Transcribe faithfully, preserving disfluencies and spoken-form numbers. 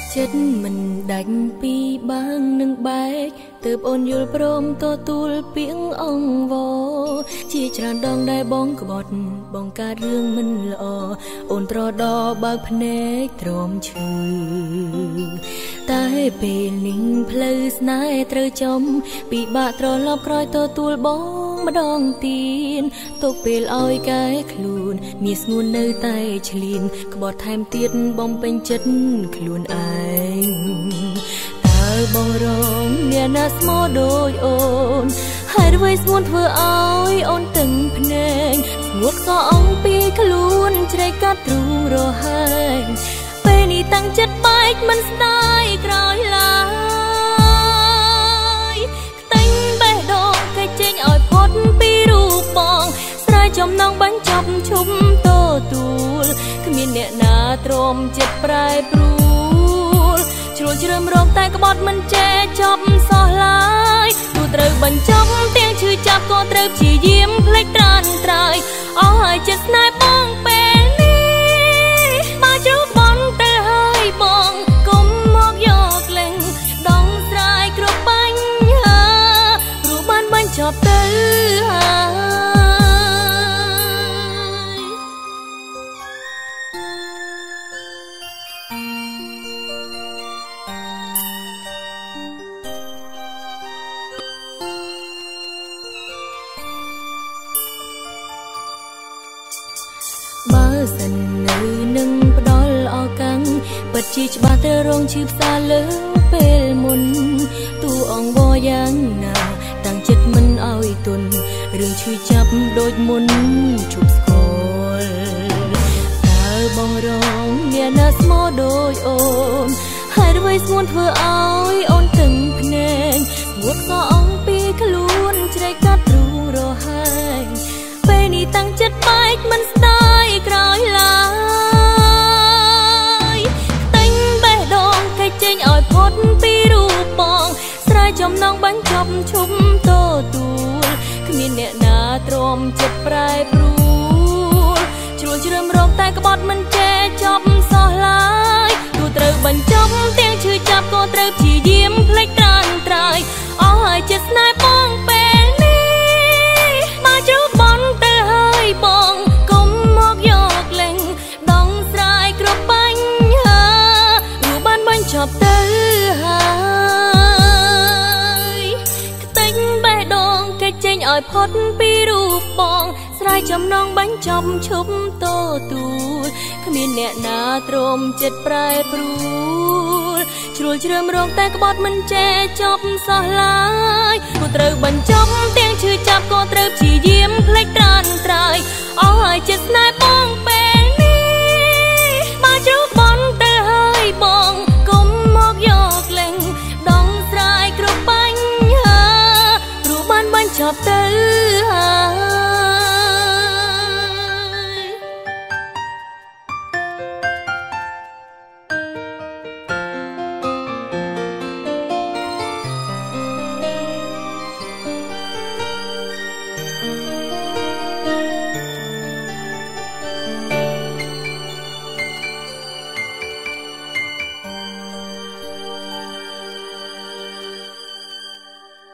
ចិត្តមិនដាច់ពីបាងនឹងបែកទើបអូនយល់ព្រមទទួលពាក្យអង្វរជាច្រើនដងដែលបងក្បត់បងកើតរឿងមិនល្អអូនត្រដរបើកភ្នែកទ្រាំឈឺតែពេលនេះផ្លូវស្នេហ៍ត្រូវចំពិបាកត្រឡប់ក្រោយទទួលបងម្ដងទៀតទុកពេលឲ្យកែខ្លួនមានស្ងួននៅតែឆ្លៀនក្បត់ថែមទៀតបំពេញចិត្តខ្លួនឯងតើបងរងអ្នកណាស្មោះដូចអូនហើយអ្វីស្ងួនធ្វើឲ្យអូនតឹងភ្នែកស្ងួតក៏អងពីខ្លួនជ្រែកកាត់ទ្រូងរហែងពេលនេះតាំងចិត្តបែកមិនស្ដាយក្រោយឡើយខ្ទេញបេះដូងគេចេញឲ្យផុតពីរូបបងស្រ័យចំណងបាញ់ចាប់ឈុំទទួលគ្មានអ្នកណាទ្រាំចិត្តប្រែប្រួលជ្រួលជ្រើមរងតែក្បត់មិនចេះចប់សោះឡើយទោះត្រូវបញ្ចប់ទាំងឈឺចាប់ក៏ត្រូវព្យាយាមភ្លេចត្រានត្រើយអស់ហើយចិត្តស្នេហ៍បងពេលនេះបើជ្រុះបន់ទៅហើយបងកុំមកយកលេងដងស្រាយគ្រប់បញ្ហាព្រោះបានបញ្ចប់ទៅហើយបើសិននៅនឹងផ្ដល់ឱកាសពិតជាច្បាស់ទៅរងឈឺផ្សាលើពេលមុនទូអង្វរយ៉ាងណាតាំងចិត្តមិនឲ្យទុនរឿងឈឺចាប់ដូចមុនជប់ស្គាល់តើបងរងអ្នកណាស្មោះដូចអូនហើយអ្វីស្ងួនធ្វើឲ្យអូនតឹងភ្នែកស្ងួតក៏អងពីខ្លួនជ្រែកកាត់ទ្រូងរហែងពេលនេះតាំងចិត្តបែកមិនស្ដាយក្រោយឡើយខ្ទេញបេះដូងគេចេញឲ្យផុតពីរូបបងស្រ័យចំណងបាញ់ចាប់ឈុំទទួលគ្មានអ្នកណាទ្រាំចិត្តប្រែប្រួលជ្រួលជ្រើមរងតែក្បត់មិនចេះចប់សោះឡើយទោះត្រូវបញ្ចប់ទាំងឈឺចាប់ក៏ត្រូវព្យាយាមភ្លេចត្រានត្រើយអស់ហើយចិត្តស្នេហ៍បងពេលនេះបើជ្រុះបន់ទៅហើយបងកុំមកយកលេងដងស្រាយគ្រប់បញ្ហារួចបានបញ្ចប់ទៅហើយខ្ទេញបេះដូងគេចេញឲ្យផុតពីរូបបងស្រ័យចំណងបាញ់ចំឈប់ទទួលគ្មានអ្នកណាទ្រាំចិត្តប្រែប្រួលជ្រួលជ្រើមរងតែក្បត់មិនចេះចប់សោះឡើយក៏ត្រូវបញ្ចប់ទាំងឈឺចាប់ក៏ត្រូវព្យាយាមភ្លេចត្រានត្រើយអស់ហើយចិត្តស្នេហ៍បងពេល